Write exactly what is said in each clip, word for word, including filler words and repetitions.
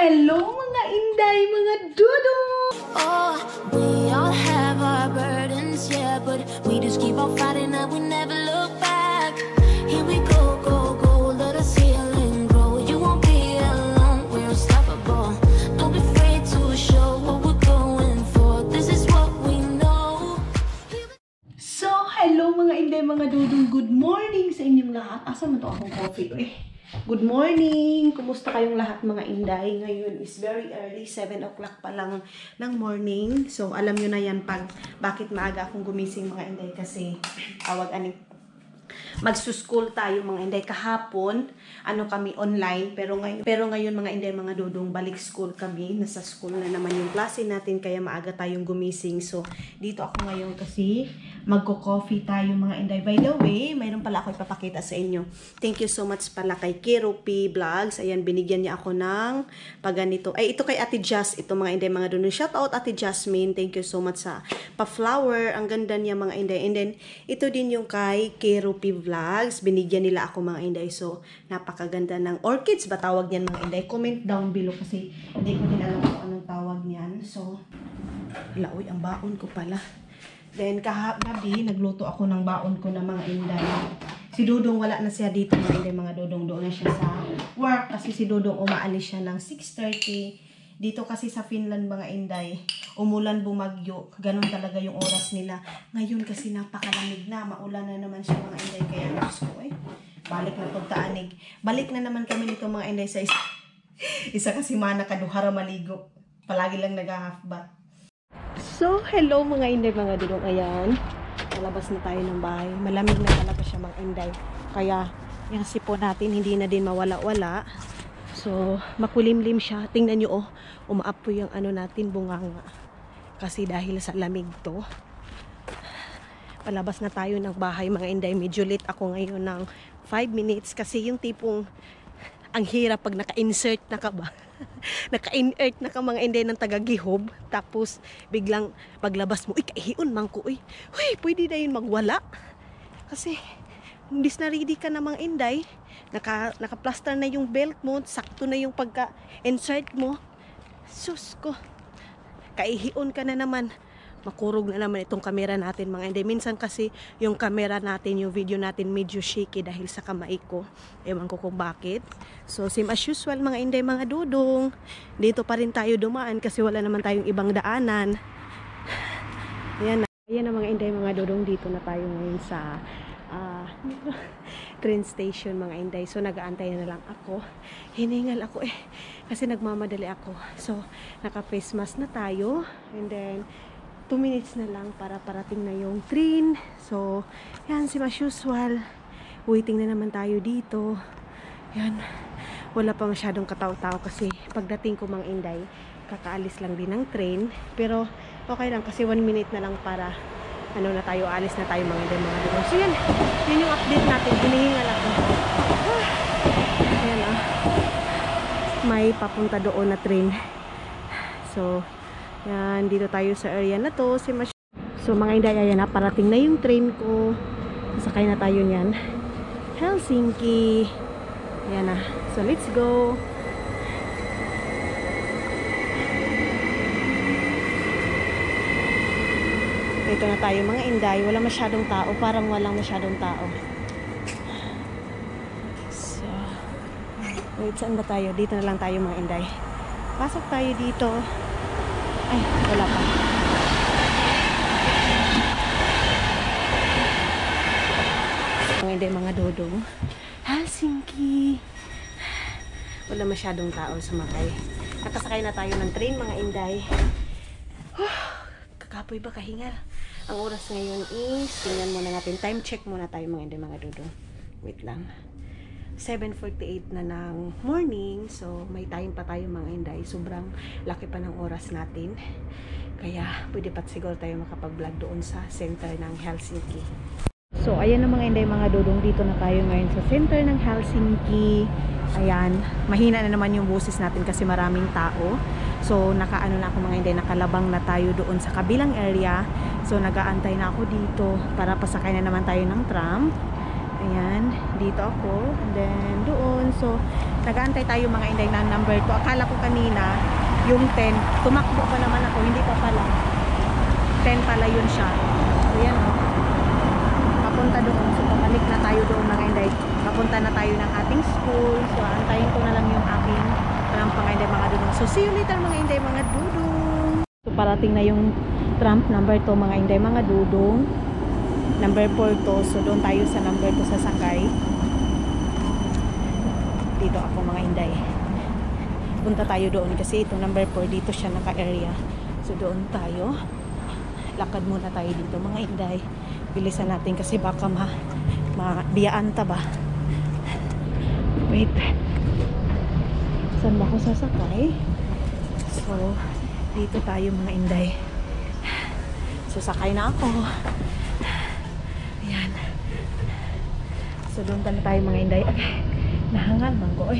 hello mga inday, mga dudo! Oh, we all have our burdens, yeah, but we just keep on fighting and we never look back. Here we go, go, go, let us heal and grow. You won't be alone, we're unstoppable. Don't be afraid to show what we're going for. This is what we know. So, hello mga inday, mga dudong, good morning sa inyong lahat. Asa mo to akong coffee eh? Good morning! Kumusta kayong lahat mga inday? Ngayon is very early, seven o'clock pa lang ng morning. So, alam nyo na yan pag bakit maaga akong gumising mga inday kasi awag aning magsuschool tayo mga inday. Kahapon, ano kami online, pero ngayon, pero ngayon mga inday, mga dudong, balik school kami. Nasa school na naman yung klase natin, kaya maaga tayong gumising. So, dito ako ngayon kasi magko-coffee tayo mga inday. By the way, mayroon pala ako ipapakita sa inyo. Thank you so much pala kay Kero P Vlogs. Ayan, binigyan niya ako ng paganito. Ay, ito kay Ate Jazz, ito mga inday, mga dudong. Shout out Ate Jasmine. Thank you so much sa pa-flower. Ang ganda niya mga inday. And then, ito din yung kay Kero P Vlogs. Binigyan nila ako mga inday. So, napakaganda ng orchids ba tawag niyan mga inday? Comment down below kasi hindi ko din alam kung anong tawag niyan. So, laoy, ang baon ko pala. Then, kahagabi, nagluto ako ng baon ko na mga inday. Si Dudong wala na siya dito mga inday, mga Dudong. Doon na siya sa work kasi si Dudong umaalis siya ng six thirty. Dito kasi sa Finland mga inday, umulan, bumagyo, ganun talaga yung oras nila. Ngayon kasi napakalamig na, maulan na naman siya mga inday, kaya Diyos ko eh, balik na pagtaanig. Balik na naman kami nito mga inday sa isa, isa kasi mana kaduhara maligo. Palagi lang nag-half bath. So, hello mga inday, mga dudong, ayan. Malabas na tayo ng bahay. Malamig na talaga siya mga inday. Kaya, yung sipon natin hindi na din mawala-wala. So, makulimlim siya. Tingnan nyo, oh, umaapoy yung ano natin, bunganga. Kasi dahil sa lamig to. Palabas na tayo ng bahay, mga inday. Medyo late ako ngayon ng five minutes. Kasi yung tipong, ang hirap pag naka-insert na ka ba? Naka-insert na ka mga inday ng taga-gihob. Tapos, biglang paglabas mo, uy, kaihion man ko, uy. Uy, pwede na yun magwala. Kasi, imbis na ready ka na mga inday, naka, naka-plaster na yung belt mo, sakto na yung pagka-insert mo. Sus ko, kaihion ka na naman. Makurog na naman itong camera natin mga inday. Minsan kasi yung camera natin, yung video natin medyo shaky dahil sa kamay ko. Ewan ko kung bakit. So same as usual mga inday, mga dudong. Dito pa rin tayo dumaan kasi wala naman tayong ibang daanan. Ayan na. Ayan na mga inday, mga dudong. Dito na tayo ngayon sa uh, train station mga inday. So nag-aantay na lang ako. Hiningal ako eh. Kasi nagmamadali ako. So naka-face mask na tayo. And then two minutes na lang para parating na yung train. So, yan, si as usual. Waiting na naman tayo dito. Yan. Wala pa masyadong kataw-tao kasi pagdating ko mga inday, kakaalis lang din ng train. Pero, okay lang kasi one minute na lang para ano na tayo, alis na tayo mga inday, mga inday. So, yan. Yan yung update natin. Hinihingal ako. Ah. Yan ah. May papunta doon na train. So, yan, dito tayo sa area na to. Si Mas so mga inday, ayan na, parating na yung train ko. Sasakay na tayo niyan. Helsinki. Ayan na. So let's go. Dito na tayo mga inday. Wala masyadong tao. Parang walang masyadong tao. So, wait, saan ba tayo? Dito na lang tayo mga inday. Pasok tayo dito. Ay, wala pa. Mga inday, mga dodong. Helsinki. Wala masyadong tao sumakay. Nakasakay na tayo ng train, mga inday. Huh, kakapoy ba kahingal? Ang oras ngayon is, tingnan muna natin. Time check muna tayo, mga inday, mga dodong. Wait lang. seven forty-eight na ng morning. So, may time pa tayo mga inday. Sobrang laki pa ng oras natin. Kaya, pwede pa siguro tayo makapag-vlog doon sa center ng Helsinki. So, ayan na mga inday, mga dudong. Dito na tayo ngayon sa center ng Helsinki. Ayan. Mahina na naman yung boses natin kasi maraming tao. So, nakaano na ako mga inday. Nakalabang na tayo doon sa kabilang area. So, nag-aantay na ako dito para pasakay na naman tayo ng tram. Ayan, dito ako. And then, doon. So, nag-aantay tayo mga inday ng number two. Akala ko kanina, yung ten. Tumakbo pa naman ako. Hindi pa pala. ten pala yun siya. So, yan o. Papunta doon. So, pabalik na tayo doon mga inday. Papunta na tayo ng ating school. So, antayin ko na lang yung aking walang mga inday mga dudong. So, see you later mga inday mga dudong. So, parating na yung tramp number two mga inday mga dudong. Number four to. So, doon tayo sa number two sa sakay. Dito ako mga inday. Punta tayo doon kasi itong number four dito siya naka-area. So, doon tayo. Lakad muna tayo dito mga inday. Bilisan natin kasi baka ma mabiyaan ta ba. Wait. Saan ba ako sasakay? So, dito tayo mga inday. So, sakay na ako. Ayan. So, doon na tayo mga inday. Okay. Nahangal man ko eh.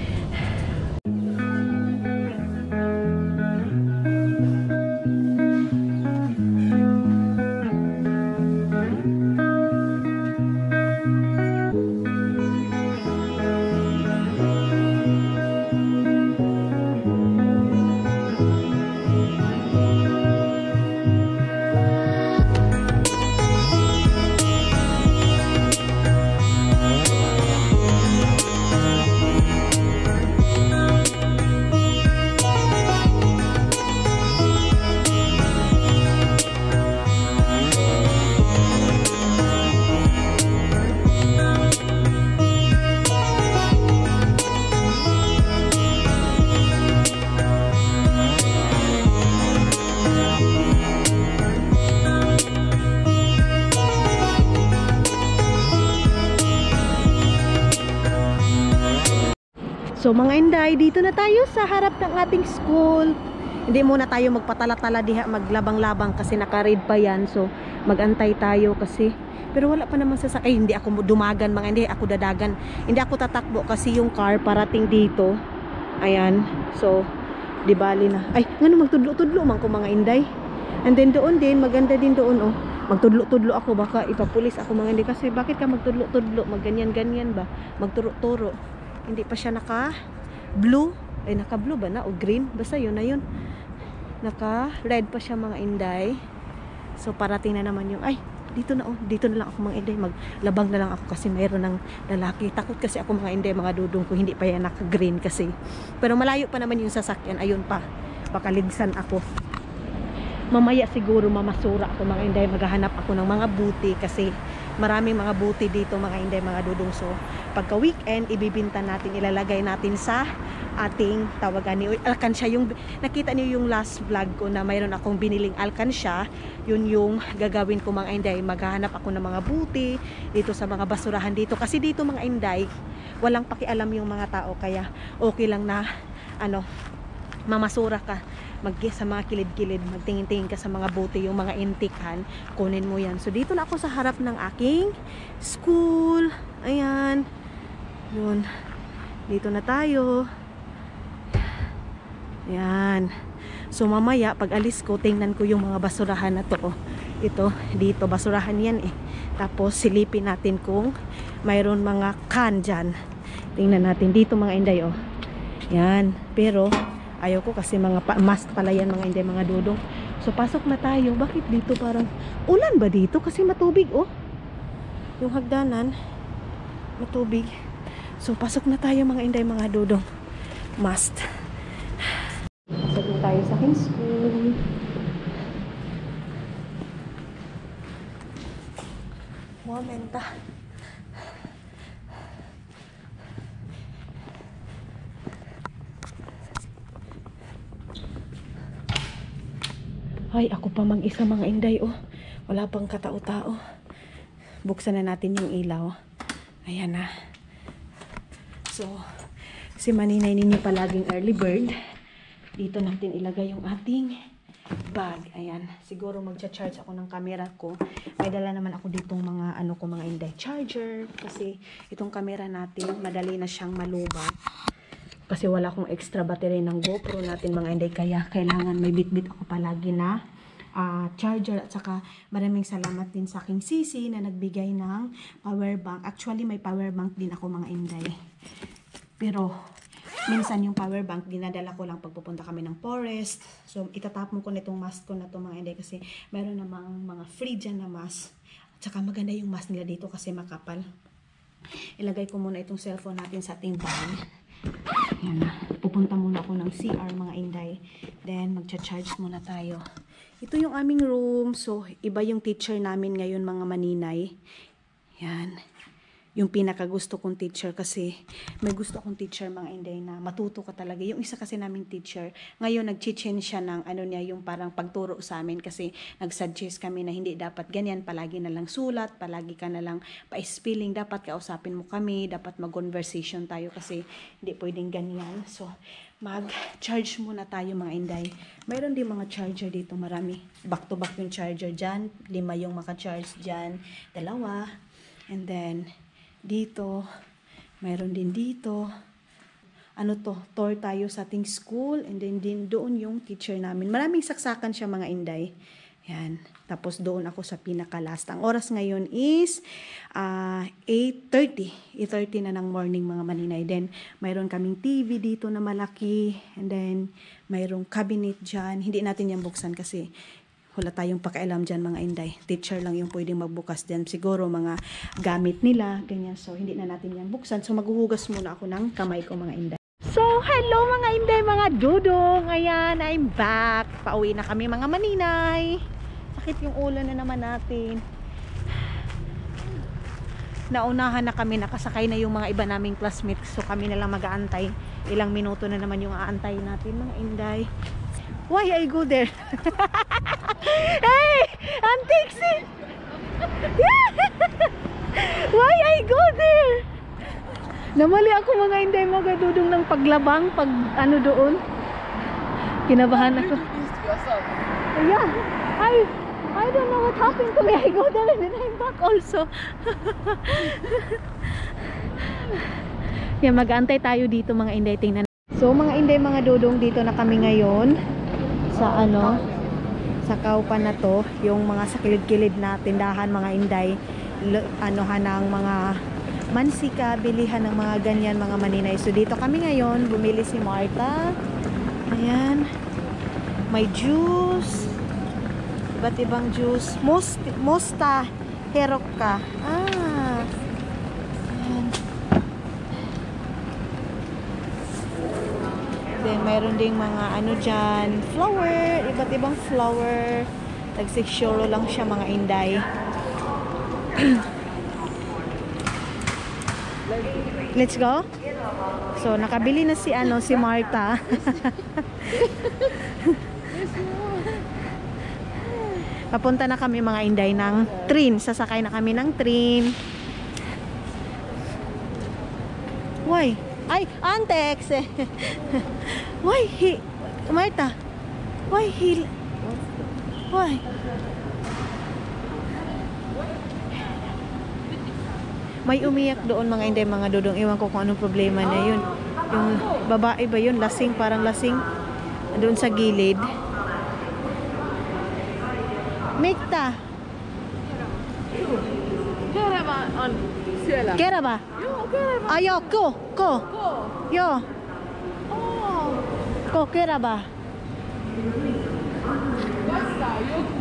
So mga inday, dito na tayo sa harap ng ating school. Hindi muna tayo magpatala-tala diha, maglabang-labang kasi naka-read pa yan. So magantay tayo kasi. Pero wala pa naman sasakay. Hindi ako dumagan mga inday, ako dadagan. Hindi ako tatakbo kasi yung car parating dito. Ayan. So, di bali na. Ay, ngano magtudlo-tudlo man ko mga inday. And then doon din, maganda din doon oh. Magtudlo-tudlo ako, baka ipapulis ako mga inday. Kasi bakit ka magtudlo-tudlo? Magganyan-ganyan ba? Magturo-turo. Hindi pa siya naka blue. Ay, naka blue ba na? O green? Basta yun na yun. Naka red pa siya mga inday. So parating na naman yung, ay, dito na oh. Dito na lang ako mga inday. Maglabang na lang ako kasi mayroon ng lalaki. Takot kasi ako mga inday, mga dudong ko. Hindi pa yan naka green kasi. Pero malayo pa naman yung sasakyan. Ayun pa. Pakaligsan ako. Mamaya siguro mamasura ako mga inday. Maghahanap ako ng mga buti kasi maraming mga buti dito mga inday, mga dudong. So pagka weekend ibibinta natin, ilalagay natin sa ating tawagan ni alkansya. Yung nakita niyo yung last vlog ko na mayroon akong biniling alkansya, yun yung gagawin ko mga inday. Maghahanap ako ng mga buti dito sa mga basurahan dito kasi dito mga inday walang pakialam yung mga tao, kaya okay lang na ano, mamasura ka mag sa mga kilid-kilid, magtingin-tingin ka sa mga buti, yung mga intikhan, kunin mo yan. So dito na ako sa harap ng aking school. Ayan. Yun. Dito na tayo. Ayan. So mamaya pag alis ko, tingnan ko yung mga basurahan na to. Ito, dito basurahan yan eh. Tapos silipin natin kung mayroon mga can dyan. Tingnan natin dito mga inday oh. Yan. Pero ayaw ko kasi mga pa must pala yan mga inday, mga dudong. So pasok na tayo. Bakit dito parang ulan ba dito? Kasi matubig oh. Yung hagdanan matubig. So pasok na tayo mga inday, mga dudong. Must. Pasok tayo sa aking school. Momenta. Ay, ako pa mag-isa mga inday oh. Wala pang katao-tao. Buksan na natin yung ilaw. Ayan na. So, si maninay ninyo palaging early bird. Dito natin ilagay yung ating bag. Ayan. Siguro magcha-charge ako ng camera ko. May dala naman ako ditong mga ano ko mga inday. Charger. Kasi itong camera natin, madali na siyang malubat. Kasi wala akong extra battery ng GoPro natin mga inday. Kaya kailangan may bit-bit ako palagi na uh, charger at saka maraming salamat din sa aking sisi na nagbigay ng power bank. Actually, may power bank din ako mga inday. Pero, minsan yung power bank, dinadala ko lang pagpupunta kami ng forest. So, itatapon ko na itong mask ko na ito mga inday kasi meron namang mga free dyan na mask. At saka maganda yung mask nila dito kasi makapal. Ilagay ko muna itong cellphone natin sa ating bag. Yan na. Pupunta muna ako ng C R mga inday. Then, magcha-charge muna tayo. Ito yung aming room. So, iba yung teacher namin ngayon mga maninay. Yan. Yung pinakagusto kong teacher kasi may gusto akong teacher mga inday na matuto ka talaga. Yung isa kasi naming teacher, ngayon nag-change siya ng ano niya, yung parang pagturo sa amin kasi nag-suggest kami na hindi dapat ganyan, palagi na lang sulat, palagi ka na lang pa-spelling, dapat kausapin mo kami, dapat mag-conversation tayo kasi hindi pwedeng ganyan. So, mag-charge muna tayo mga inday. Mayroon din mga charger dito, marami. Back to back yung charger dyan, lima yung maka-charge dyan, dalawa, and then dito, mayroon din dito. Ano to? Tour tayo sa ating school. And then din doon yung teacher namin. Maraming saksakan siya mga inday. Yan. Tapos doon ako sa pinaka-last. Ang oras ngayon is uh, eight thirty. eight thirty na ng morning mga maninay. Then, mayroon kaming T V dito na malaki. And then, mayroong cabinet dyan. Hindi natin yan buksan kasi wala tayong pakialam dyan mga inday. Teacher lang yung pwedeng magbukas dyan. Siguro mga gamit nila, ganyan. So, hindi na natin yan buksan. So, maghuhugas muna ako ng kamay ko mga inday. So, hello mga inday, mga dudong. Ayan, I'm back. Pauwi na kami mga maninay. Sakit yung ulo na naman natin. Naunahan na kami, nakasakay na yung mga iba naming classmates. So, kami na lang mag-aantay. Ilang minuto na naman yung aantay natin mga inday. Why I go there? Hey! Antixi! Why I go there? Namali ako mga inday mga dudong ng paglabang, pag ano doon. Kinabahan ako. Yeah. I I don't know what happened to me. I go there and then I'm back also. Yeah, mag-aantay tayo dito mga inday, tingnan. So mga inday mga dudong, dito na kami ngayon sa ano, sa kaupan na to, yung mga sa kilid-kilid na tindahan mga inday, anohan ng mga mansika, bilihan ng mga ganyan mga maninay. So dito kami ngayon, bumili si Martha. Ayan, may juice, iba't ibang juice, Most, Mosta Heroka. Ah, ayan. Then, mayroon ding mga ano dyan, flower, iba't ibang flower. Nagsiksuro lang siya mga inday. Let's go? So, nakabili na si ano, si Martha. Papunta na kami mga inday ng train. Sasakay na kami ng train. Why? Ay, Antex! Why he... Martha? Why he... Why? May umiyak doon mga inday, mga dudong. Iwan ko kung anong problema na yun. Yung babae ba yun? Lasing, parang lasing. Doon sa gilid. Mikta. Kera ba? On. Sila. Kera ba? Yo, kera ba? Ayo, ko, ko. Ko. Yo. Oh. Ko, kera ba? Basta, yoku.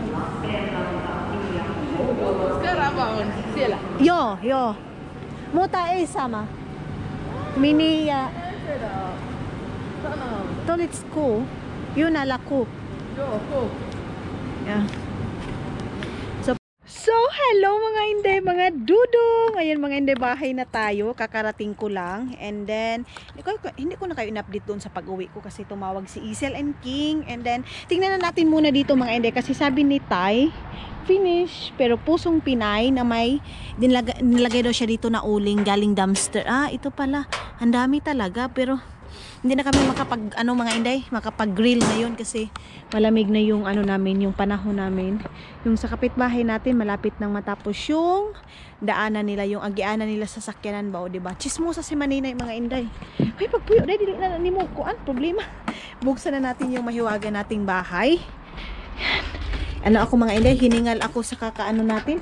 Kera ba? On. Sila. Yo, yo. Muta e sama. Mini ya. Sana. Tolit ko. Yun na lako. Yo, ko. Yeah. So, so hello mga inday, mga dudong. Ngayon mga inday, bahay na tayo. Kakarating ko lang. And then, hindi ko, hindi ko na kayo in-update doon sa pag-uwi ko kasi tumawag si Isel and King. And then, tingnan na natin muna dito mga inday kasi sabi ni Tay, finish, pero pusong Pinay na may nilagay, nilagay daw siya dito na uling galing dumpster. Ah, ito pala. Ang dami talaga, pero hindi na kami makapag ano mga inday, makapag-grill ngayon kasi malamig na yung ano namin, yung panahon namin. Yung sa kapitbahay natin, malapit nang matapos yung daanan nila, yung agianan nila sa sakyanan ba, o diba? Chismosa si Maninay mga inday. Ay, pagpuyo, dahil dili na ni mo kuan, problema. Buksan na natin yung mahiwaga nating bahay. ano ako mga inday, hiningal ako sa kakaano natin,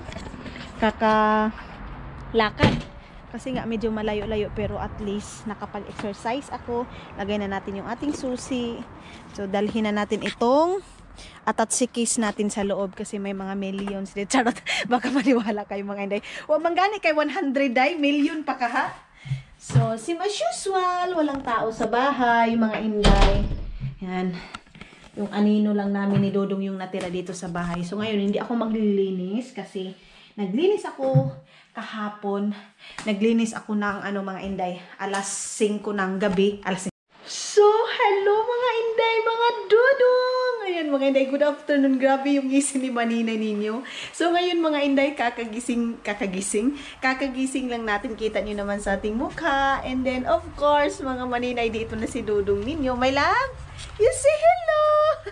kakalakad. Kasi nga medyo malayo-layo pero at least nakapag-exercise ako. Lagay na natin yung ating susi. So dalhin na natin itong atatsikis natin sa loob kasi may mga millions dito. Charot, baka maniwala kayo mga inday. Huwag manggani kay one hundred ay, million pa ka ha. So, sim as usual, walang tao sa bahay, mga inday. Yan. Yung anino lang namin ni Dodong yung natira dito sa bahay. So, ngayon, hindi ako maglilinis kasi naglinis ako kahapon. Naglinis ako ng, ano mga inday, alas singko ng gabi. Alas So, hello mga inday, mga Dodong! Ayan mga inday, good afternoon. Grabe yung gising ni Maninay ninyo. So, ngayon mga inday, kakagising, kakagising, kakagising lang natin. Kita nyo naman sa ating mukha. And then, of course, mga Maninay, dito na si Dodong ninyo. My love, you say hello!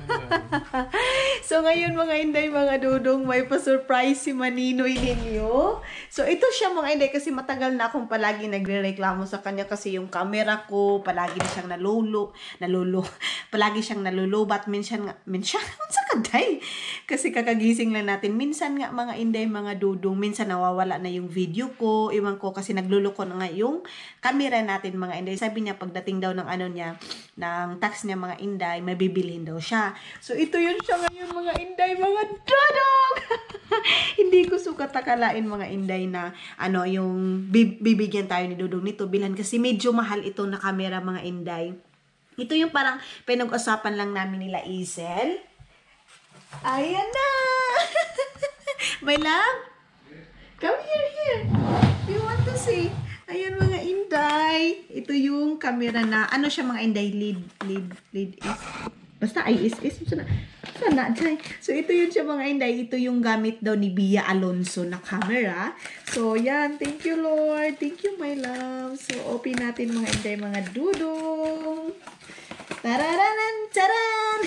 So, ngayon mga inday, mga Dodong, may pa-surprise si Maninoy ninyo. So, ito siya mga inday, kasi matagal na akong palagi nagre-reklamo sa kanya kasi yung camera ko, palagi na siyang nalulo, nalulo, palagi siyang nalulubat, minsan nga, minsan, unsa ka day? Kasi kakagising lang natin, minsan nga mga inday, mga Dodong, minsan nawawala na yung video ko, iwan ko kasi nagluluko na nga yung camera natin mga inday. Sabi niya, pagdating daw ng ano niya, ng tax niya mga inday, may bibilhin daw siya. So, ito yun siya ngayon mga inday, mga Dodong! Hindi ko sukat akalain mga inday na ano, yung bibigyan tayo ni Dodong nito bilan kasi medyo mahal ito na camera mga inday. Ito yung parang pinag-usapan lang namin nila Isel. Ayan na! My love? Come here, here. You want to see? Ayan mga inday. Ito yung camera na, ano siya mga inday, lead, lead, lead is. Basta ay is, is. Sana, sana, dyan. So, ito yun siya mga inday. Ito yung gamit daw ni Bia Alonso na camera. So, yan. Thank you, Lord. Thank you, my love. So, open natin mga inday, mga Dodong. Tararanan! Charan!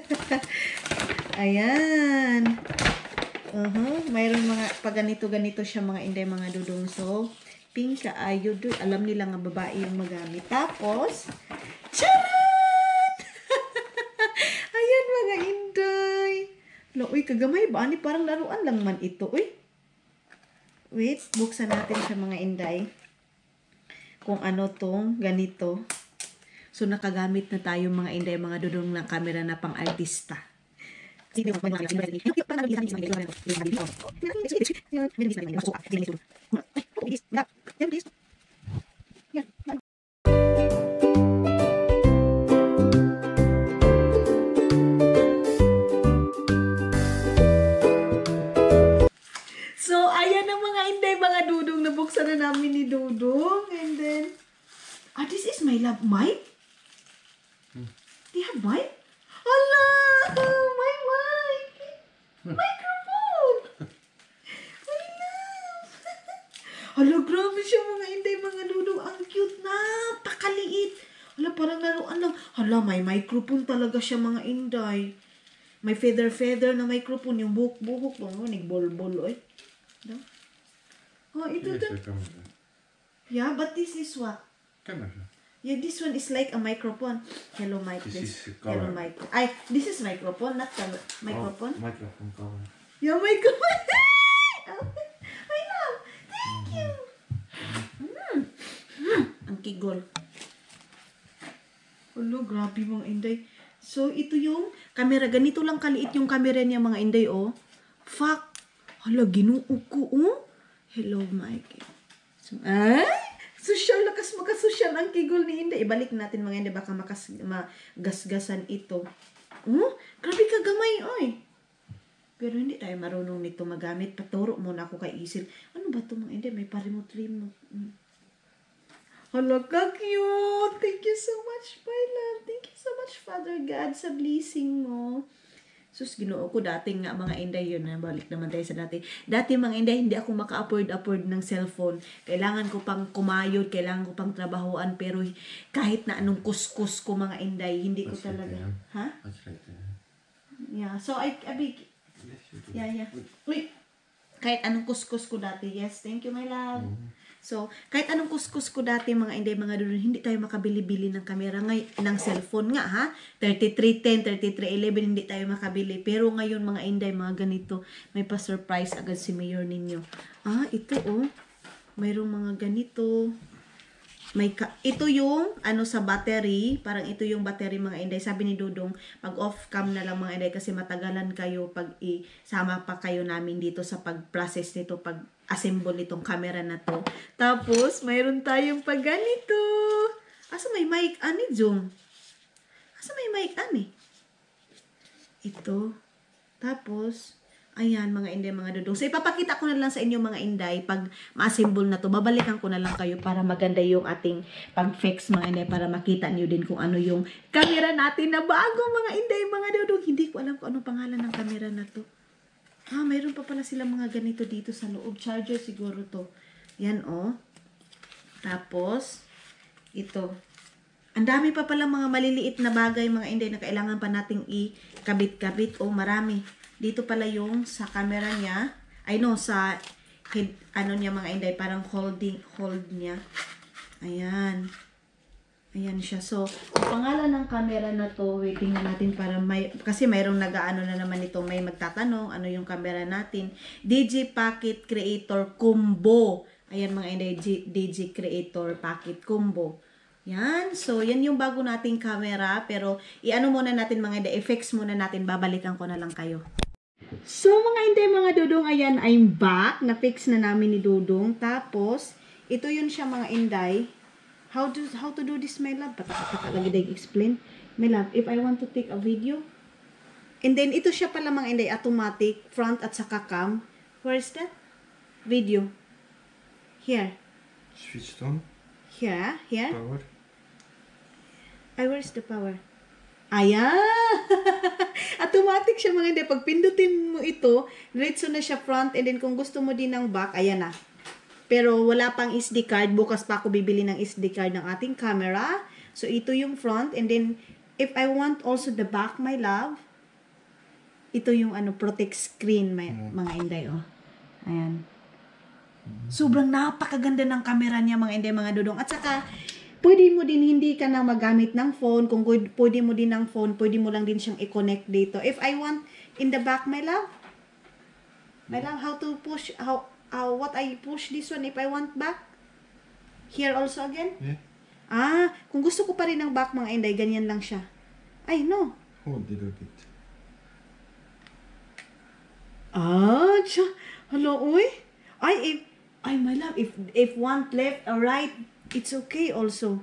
Ayan. Uh-huh. Mayroon mga, pag ganito-ganito siya mga inday, mga Dodong. So, pink kaayo doon. Alam nila nga babae yung magamit. Tapos, charan! Ayan mga inday. Lo, uy, kagamay ba? Ani, parang laruan lang man ito. Uy. Wait, buksan natin sa mga inday. Kung ano tong ganito. So, nakagamit na tayo mga inday, mga Dodong na camera na pang artista. So, ayan ang mga inday, mga Dodong. Nabuksan na namin ni Dodong. And then, ah, this is my love mic? Hmm. Do you have mic? Hala! My mic! Microphone! My love! Hala, grabe siya mga inday, mga Dodong. Ang cute na! Pakaliit! Hala, parang laruan lang. Hala, may microphone talaga siya mga inday. May feather-feather na microphone. Yung buhok-buhok. Oh, nagbol-bol. Oy. No? Oh, ito Yes, to. Yeah, but this is what? Camera. Yeah, this one is like a microphone. Hello, mic. This This, is hello, cover. mic. Ay, this is microphone, not the microphone. Oh, microphone cover. Yeah, microphone. I love. Thank you. Mm. Mm. Ang kigol. Hello, grabe mga inday. So, ito yung camera. Ganito lang kaliit yung camera niya mga inday, oh. Fuck. Hala, ginuo ko, oh. Hello, Mike. So, ay! Social, lakas makasosyal ang kigol ni Inday. Ibalik natin mga Inday, baka makas, magasgasan ito. Oh, grabe ka gamay, oy. Pero hindi tayo marunong nito magamit. Paturo muna ako kay Isil. Ano ba ito mga Inday? May pa-remote-remote. Mm. Hala ka, cute. Thank you so much, my love. Thank you so much, Father God, sa blessing mo. Sus, ginoo ko dati nga mga inday yun. Balik naman tayo sa dati. Dati mga inday, hindi ako maka-afford-afford ng cellphone. Kailangan ko pang kumayod, kailangan ko pang trabahoan. Pero kahit na anong kuskus ko mga inday, hindi ko talaga. Ha? Yeah, so I, I big, yeah, yeah. Uy, kahit anong kuskus ko dati. Yes, thank you, my love. So, kahit anong kuskus ko dati mga inday, mga dudong, hindi tayo makabili-bili ng camera ngay ng cellphone nga ha. thirty-three ten, thirty-three eleven, hindi tayo makabili. Pero ngayon mga inday, mga ganito, may pa-surprise agad si Mayor ninyo. Ah, ito oh. Mayroong mga ganito. May ka ito yung ano sa battery, parang ito yung battery mga inday. Sabi ni Dudong, pag off cam na lang mga inday kasi matagalan kayo pag isama pa kayo namin dito sa pag-process nito, pag-assemble nitong camera na to. Tapos, mayroon tayong pag ganito. Asa may mic ani, Jung? Asa may mic ani? Ito. Tapos, ayan, mga inday, mga dudong. So, ipapakita ko na lang sa inyo, mga inday, pag ma-assemble na to, babalikan ko na lang kayo para maganda yung ating pag-fix, mga inday, para makita niyo din kung ano yung camera natin na bago, mga inday, mga dudong. Hindi ko alam kung anong pangalan ng camera na to. Ah, mayroon pa pala sila mga ganito dito sa loob. Charger siguro to. Yan, oh. Tapos, ito. Ang dami pa pala mga maliliit na bagay, mga inday, na kailangan pa nating i-kabit-kabit. Oh, marami. Dito pala yung sa camera niya. Ay no, sa head, ano niya mga inday, parang holding, hold niya. Ayan. Ayan siya. So, ang pangalan ng camera na to, waiting na natin para may, kasi mayroong nag-ano na naman ito, may magtatanong, ano yung camera natin. D J Pocket Creator Combo. Ayan mga inday, D J Creator Pocket Combo. Yan. So, yan yung bago nating camera. Pero, i-ano muna natin mga inday, effects muna natin, babalikan ko na lang kayo. So, mga inday, mga dudong, ayan, I'm back. Na-fix na namin ni Dudong. Tapos, ito yun siya mga inday. How to, how to do this, my love? Pataka-pataka lagi day explain. My love, if I want to take a video. And then, ito siya pala mga inday, automatic, front at saka cam. Where is that? Video. Here. Switched on. Here, here. Power. Ay, where's the power? Ayan! Automatic siya mga hindi. Pag pindutin mo ito, diretso na siya front. And then kung gusto mo din ng back, ayan na. Pero wala pang S D card. Bukas pa ako bibili ng S D card ng ating camera. So ito yung front. And then, if I want also the back, my love, ito yung ano protect screen, may, mga inday. Oh. Ayan. Sobrang napakaganda ng camera niya, mga inday, mga dudong. At saka, pwede mo din hindi ka na magamit ng phone. Kung pwede mo din ng phone, pwede mo lang din siyang i-connect dito. If I want in the back, my love, my love, how to push, how, how what I push this one if I want back? Here also again? Yeah. Ah, kung gusto ko pa rin ng back, mga inday, ganyan lang siya. Ay, no. Hold it a bit. Ah, siya. Hello, uy. Ay, if, ay, my love, if, if one left or right, it's okay also.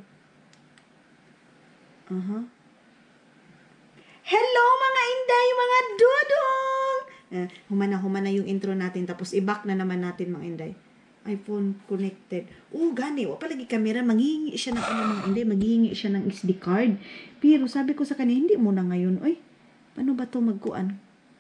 Uh-huh. Hello mga inday, mga dudong! Uh, humana-humana yung intro natin, tapos i-back na naman natin mga inday. iPhone connected. Oh, gani. O palagi camera, maghihingi siya ng ano mga inday, maghihingi siya ng S D card. Pero sabi ko sa kanya, hindi mo na ngayon. Oy, paano ba to magkuan?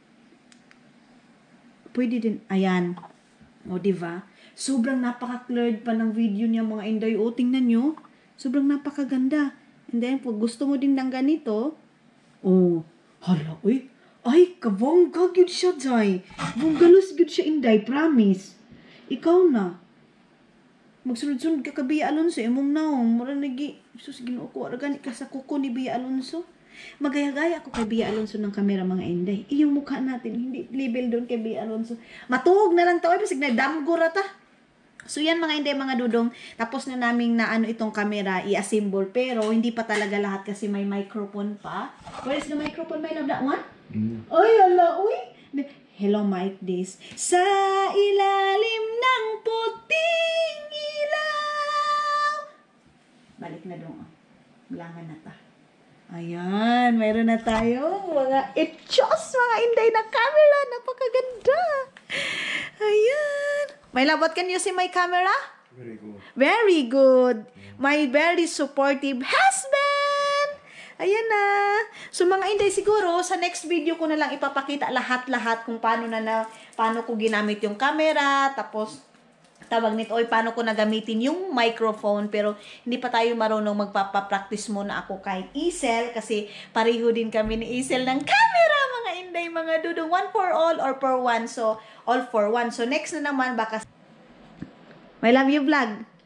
Pwede din. Ayan. O, diba? Sobrang napaka-cleared pa ng video niya mga inday. O, tingnan nyo. Sobrang napakaganda. And then, pag gusto mo din ng ganito, oh, hala, uy, ay, kabongga, good siya, Jai. Bonggalos, good siya, inday, promise. Ikaw na. Magsunod-sunod ka ka, Bia Alonso, imong naong, mura nagi, sus, ginoo ko, aragani ka sa kuko ni Bia Alonso. Magaya-gaya ako kay Bia Alonso ng kamera, mga inday. Iyong mukha natin, hindi label doon kay Bia Alonso. Matuhog na lang to, ay, pasig na damgura ta. So, yan mga inday, mga dudong. Tapos na naming na ano itong camera, i-assemble. Pero, hindi pa talaga lahat kasi may microphone pa. Where is the microphone, my love? That one? Mm. Ay, ala, uy. Hello, mic this. Sa ilalim ng puting ilaw. Balik na doon. Bilangan na ta. Ayan, mayroon na tayo. Mga itchos, mga inday na camera. Napakaganda. Ayan. My love, what can you see my camera? Very good. Very good. My very supportive husband. Ayan na. So mga inday, siguro sa next video ko na lang ipapakita lahat-lahat kung paano na, na paano ko ginamit yung camera, tapos tawag nito, oy, paano ko nagamitin yung microphone. Pero hindi pa tayo marunong magpapapractice muna ako kay Isel kasi pareho din kami ni Isel ng camera, mga inday, mga dudong. One for all or for one. So, all for one. So, next na naman, baka... My love you vlog.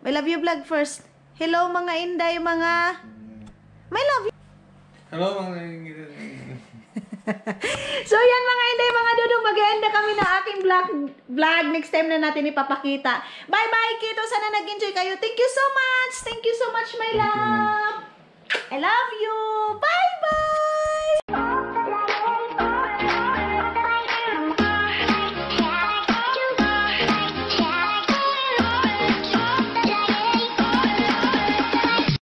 My love you vlog first. Hello mga Inday, mga... My love you. Hello mga So yan mga Inday, mga dudong, mag-end na kami ng aking vlog. vlog. Next time na natin ipapakita. Bye-bye, Kito. Sana nag-enjoy kayo. Thank you so much. Thank you so much, my love. I love you. Bye-bye.